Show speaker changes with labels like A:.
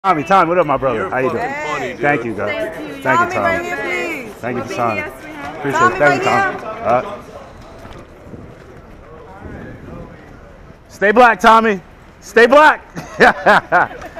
A: Tommy, what up, my brother?
B: You're
A: How you doing?
B: funny, dude.
A: Thank you, guys. Thank you, Tommy.
C: Right here, please.
A: Thank you for signing.
C: Yes, we have.
A: Appreciate it. Thank you, Tommy. Stay black, Tommy. Stay black.